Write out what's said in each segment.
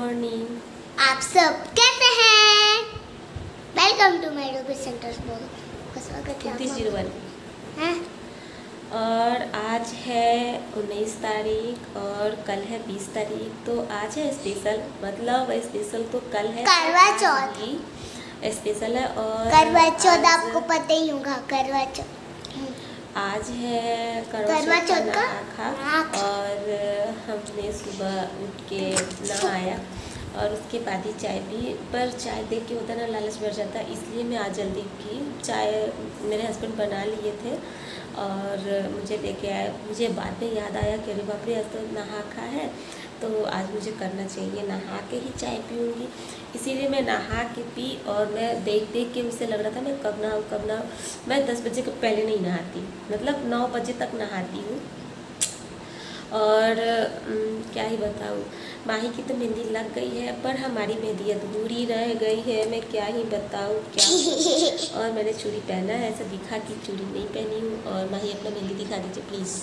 Morning. आप सब कैसे हैं? Welcome to my Ruby centres blog. स्वागत है 2901 हैं। और आज है 19 तारीख और कल है 20 तारीख। तो आज है स्पेशल, मतलब स्पेशल तो कल है करवा चौथ स्पेशल है। और करवा चौथ आपको पता ही होगा। करवा चौथ आज है करवा चौथ का नहाखा। और हमने सुबह उठ के नहाया और उसके बाद ही चाय पी। पर चाय देख के होता ना लालच बढ़ जाता, इसलिए मैं आज जल्दी की चाय मेरे हस्बैंड बना लिए थे और मुझे लेके आए। मुझे बाद में याद आया कि अरे बाप रे, आज तो नहाखा है, तो आज मुझे करना चाहिए, नहा के ही चाय पीऊँगी। इसीलिए मैं नहा के पी। और मैं देख देख के मुझसे लग रहा था मैं कब नहाऊँ। मैं 10 बजे के पहले नहीं नहाती, मतलब 9 बजे तक नहाती हूँ। और क्या ही बताऊँ, माही की तो मेहंदी लग गई है पर हमारी मेहंदी अधूरी रह गई है। मैं क्या ही बताऊँ क्या। और मैंने चूड़ी पहना है, ऐसा दिखा कि चूड़ी नहीं पहनी हूँ। और माही अपना मेहंदी दिखा दीजिए प्लीज़।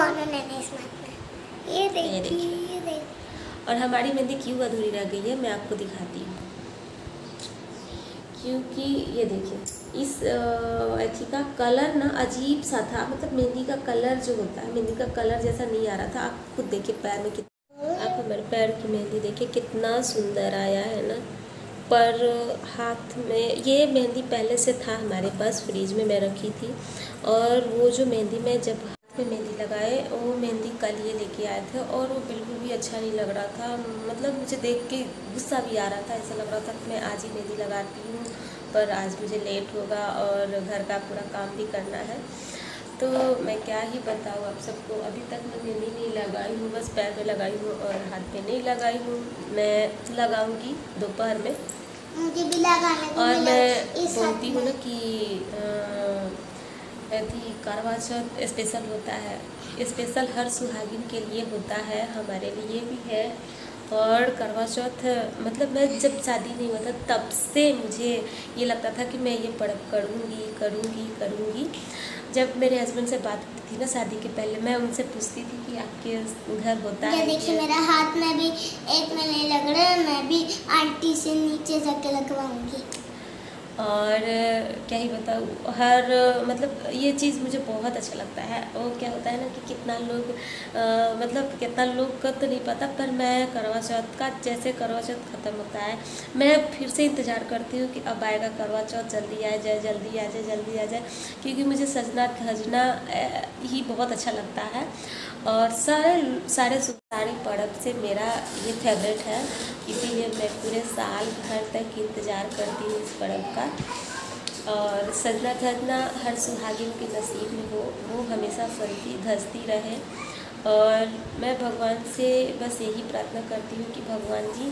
ये देखिए। और हमारी मेहंदी क्यों अधूरी रह गई है मैं आपको दिखाती हूँ। क्योंकि ये देखिए, इस अथी का कलर ना अजीब सा था, मतलब मेहंदी का कलर जो होता है, मेहंदी का कलर जैसा नहीं आ रहा था। आप खुद देखिए पैर में आप हमारे पैर की मेहंदी देखिए कितना सुंदर आया है ना। पर हाथ में ये मेहंदी पहले से था हमारे पास, फ्रिज में मैं रखी थी। और वो जो मेहंदी मैं जब हाथ में मेहंदी लगाए, वो मेहंदी कल ये लेके आए थे और वो बिल्कुल भी अच्छा नहीं लग रहा था। मतलब मुझे देख के गुस्सा भी आ रहा था, ऐसा लग रहा था कि मैं आज ही मेहंदी लगाती हूँ, पर आज मुझे लेट होगा और घर का पूरा काम भी करना है। तो मैं क्या ही बताऊँ आप सबको, अभी तक मैं मेहंदी नहीं लगाई हूँ, बस पैर में लगाई हूँ और हाथ पे नहीं लगाई हूँ। मैं लगाऊंगी दोपहर में। मुझे भी लगाने को और मिला मैं बोलती हूँ ना कि यदि करवा चौथ स्पेशल होता है, स्पेशल हर सुहागिन के लिए होता है, हमारे लिए भी है। और करवा चौथ मतलब मैं जब शादी नहीं हुआ था तब से मुझे ये लगता था कि मैं ये पर्व करूँगी। जब मेरे हस्बैंड से बात होती थी ना शादी के पहले, मैं उनसे पूछती थी कि आपके घर होता है। देखिए मेरा हाथ में भी एक में नहीं लग रहा है, मैं भी आंटी से नीचे जाके लगवाऊंगी। और क्या ही बताऊँ, हर मतलब ये चीज़ मुझे बहुत अच्छा लगता है। और क्या होता है ना कि कितना लोग मतलब कितना लोग का तो नहीं पता, पर मैं करवा चौथ का जैसे करवा चौथ ख़त्म होता है मैं फिर से इंतज़ार करती हूँ कि अब आएगा करवा चौथ, जल्दी आ जाए, जल्दी आ जाए, जल्दी आ जाए। क्योंकि मुझे सजना धजना ही बहुत अच्छा लगता है। और सारे पर्व से मेरा ये फेवरेट है, इसीलिए मैं पूरे साल भर तक इंतज़ार करती हूँ इस पर्व का। और सजना धजना हर सुहागिन के नसीब में हो, वो हमेशा सजती धजती रहे। और मैं भगवान से बस यही प्रार्थना करती हूँ कि भगवान जी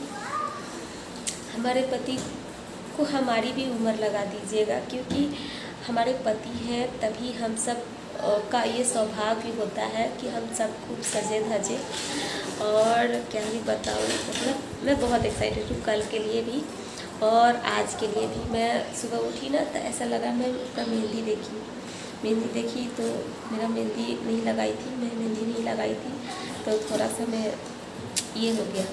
हमारे पति को हमारी भी उम्र लगा दीजिएगा, क्योंकि हमारे पति हैं तभी हम सब का ये सौभाग्य होता है कि हम सब खूब सजे धजे। और क्या ही बताऊँ, मतलब मैं बहुत एक्साइटेड हूँ कल के लिए भी और आज के लिए भी। मैं सुबह उठी ना तो ऐसा लगा, मैं अपना मेहंदी देखी तो मेरा मेहंदी नहीं लगाई थी, मैं मेहंदी नहीं लगाई थी, तो थोड़ा सा मैं ये हो गया।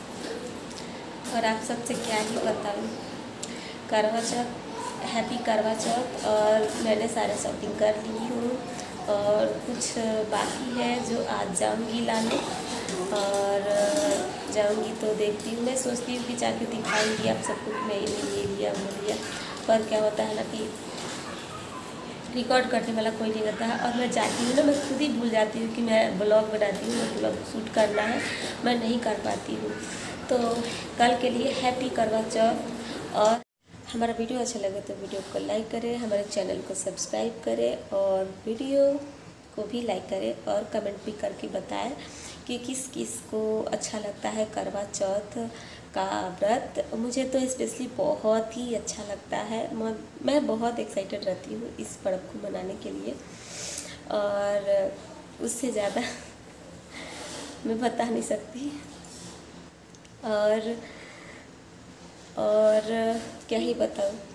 और आप सबसे क्या ही बताऊँ, करवा चौथ, हैप्पी करवा चौथ। और मैंने सारे शॉपिंग कर ली हूँ और कुछ बाकी है जो आज जाऊँगी लाने। और जाऊँगी तो देखती हूँ, मैं सोचती हूँ कि जाके दिखाऊँगी आप सबको कि मैं ये लिया वो लिया। पर क्या होता है ना कि रिकॉर्ड करने वाला कोई नहीं रहता है। और मैं जाती हूँ ना, मैं खुद ही भूल जाती हूँ कि मैं ब्लॉग बनाती हूँ, मैं ब्लॉग शूट करना है, मैं नहीं कर पाती हूँ। तो कल के लिए हैप्पी करवा चौथ। और हमारा वीडियो अच्छा लगे तो वीडियो को लाइक करें, हमारे चैनल को सब्सक्राइब करें और वीडियो को भी लाइक करें और कमेंट भी करके बताएं कि किस किस को अच्छा लगता है करवा चौथ का व्रत। मुझे तो स्पेशली बहुत ही अच्छा लगता है, मैं बहुत एक्साइटेड रहती हूँ इस पर्व को मनाने के लिए। और उससे ज़्यादा मैं बता नहीं सकती। और क्या ही बताऊँ।